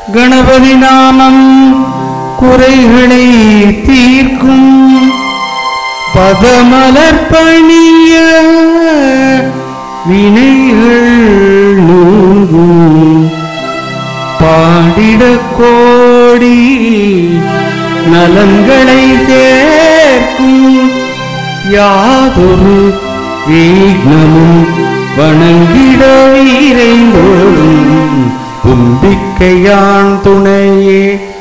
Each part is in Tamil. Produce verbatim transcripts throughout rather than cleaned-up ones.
கணபதி நாமம் குறைகளை தீர்க்கும் பதமலர் பணிய வினைகள் நீங்கும் பாடிட கோடி நலன்களை சேர்க்கும் யாதொரு வீக்னமும் வணங்கிட வீரைந்தோடும் தும்பிக்கையான் துணையே.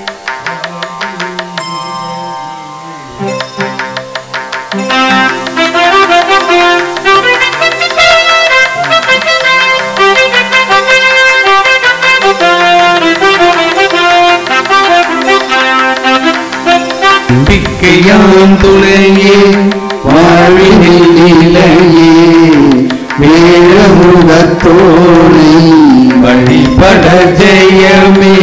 தும்பிக்கையான் துணையே வாழ்வினில் நிலையே வேழமுகத்தோனை வழிபட ஜெயமே.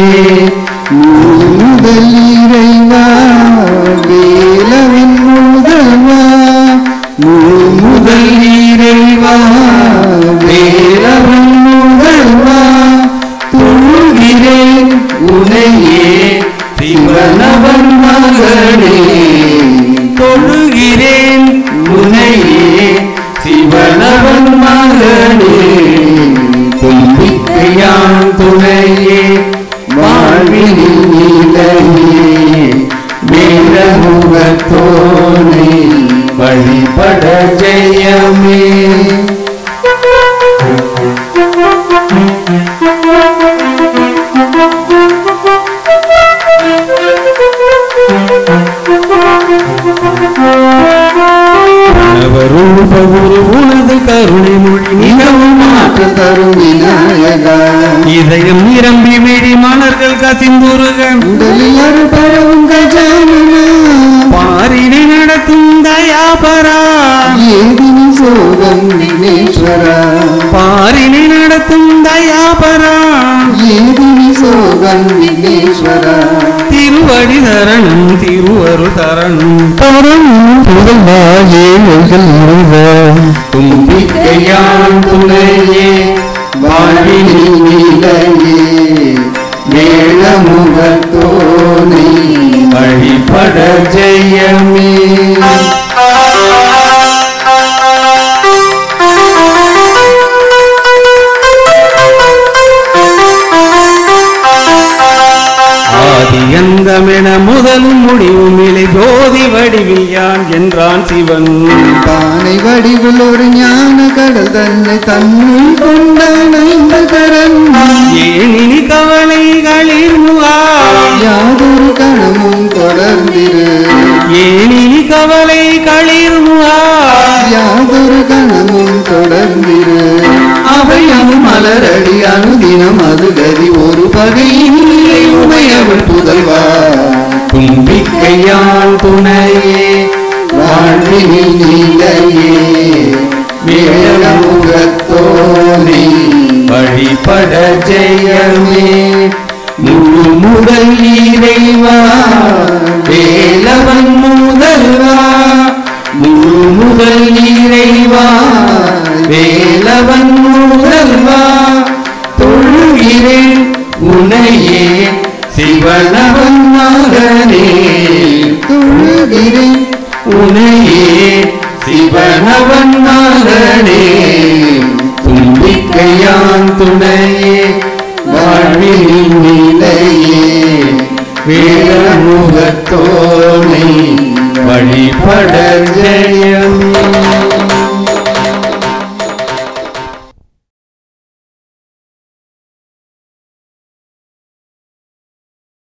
முதல் இறைவா வேலவின் முதல்வா முதல் இறைவா வேலவின் முதல்வா தொழுகிறேன் உனையே சிவனவன் மகனே தொழுகிறேன் உனையே சிவனவன் மகனே தும்பிக்கையான் துணையே வாழ்வினில் நிலையே வேழமுகத்தோனை வழிபட ஜெயமே. உனது கருணை மொழி மிகவும் மாற்ற தரும் விநாயகா இதயம் நிரம்பி விழி மலர்கள் கசிந்துருக உடலில் அருபரவும் கஜானனா பாரினை நடத்தும் தயாபரா ஏதினி சோகம் விக்னேஸ்வரா பாரினை நடத்தும் தயாபரா ஏதினி சோகம் விக்னேஸ்வரா திருவடி தரணம் திருவரு தரணம் தரணம் புகழ்வாயே தும்பிக்கையான் துணையே வாழ்வினில் நிலையே வேழமுகத்தோனை வழிபட ஜெயமே. ஆதியந்தமென முதலும் முடிவும் இலை ஜோதி வடிவில் யான் என்றான் சிவன். தானை வடிவில் ஒரு ஞான கடல் தன்னை தன்னுள் கொண்டான் ஐந்து கரன். ஏனினி கவலைகளில் முகா யாதொரு கணமும் தொடர்ந்திரு ஏனினி கவலை களிர் முகா யாதொரு கணமும் தொடர்ந்திரு அவையும் மலரடி அனுதினம் அது கதி ஒரு பகையில்லை உமையவள் புதல்வா தும்பிக்கையான் துணையே வாழ்வினில் நிலையே வேழமுகத்தோனை வழிபட ஜெயமே. முழு முதல் இறைவா வேலவன் முதல்வா முழு முதல் இறைவா வேலவன் முதல்வா தொழுகிறேன் உனையே சிவனவன் மகனே தொழுகிறேன் உனையே சிவனவன் மகனே தும்பிக்கையான் துணையே வாழ்வினில் நிலையே வேழமுகத்தோனை வழிபட ஜெயம்.